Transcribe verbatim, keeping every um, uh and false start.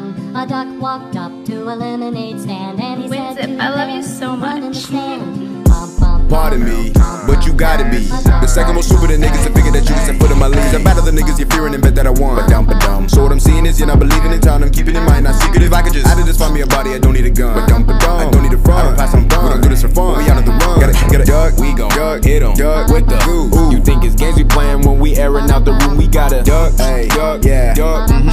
bum. A duck walked up to a lemonade stand and he Wins said, it. I love you so much. Pardon me, but you gotta be the second most stupid niggas to figure that you just a foot in my leaves. I'm better than niggas you're fearing and bet that I won. But dumb, but dumb. So what I'm seeing is you're not believing in time. I'm keeping in mind, not secret. If I could just, I did just find me a body, I don't need a gun. But dumb, but dumb. I don't need a front. I don't pass on bun. We don't do this for fun. We out of the run. Gotta get a duck, we gon' duck, hit 'em, duck with the goose. You think it's games we playing when we airing out the room? We gotta duck, hey, duck, yeah, duck.